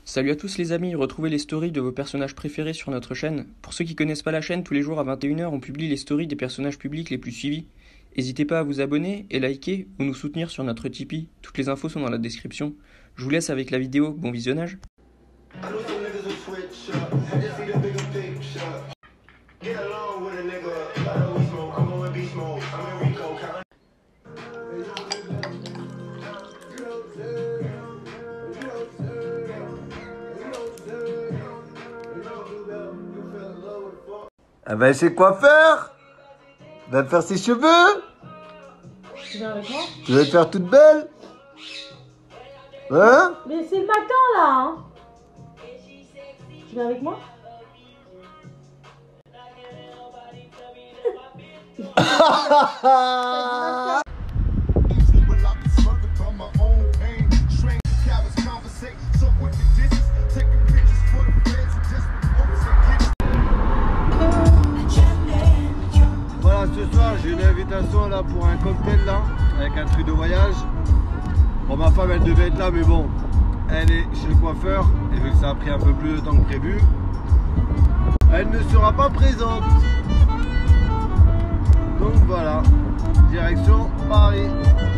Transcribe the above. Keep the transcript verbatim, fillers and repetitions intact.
Salut à tous les amis, retrouvez les stories de vos personnages préférés sur notre chaîne. Pour ceux qui connaissent pas la chaîne, tous les jours à vingt et une heures, on publie les stories des personnages publics les plus suivis. N'hésitez pas à vous abonner et liker ou nous soutenir sur notre Tipeee. Toutes les infos sont dans la description. Je vous laisse avec la vidéo, bon visionnage. Elle va chez le coiffeur. Elle va me faire ses cheveux. Tu viens avec moi? Tu vas te faire toute belle. Hein? Mais c'est le matin là hein. Tu viens avec moi? Voilà, ce soir j'ai une invitation là pour un cocktail là, avec un truc de voyage. Bon, ma femme elle devait être là, mais bon, elle est chez le coiffeur et vu que ça a pris un peu plus de temps que prévu, elle ne sera pas présente. Donc voilà, direction Paris.